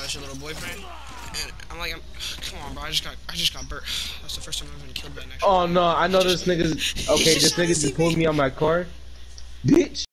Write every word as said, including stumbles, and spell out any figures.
that's your little boyfriend? And I'm like, I'm, come on, bro. I just got, I just got burnt. That's the first time I've been killed by an actual. Oh no, I know this nigga. Okay, this nigga just pulled me on my car, bitch.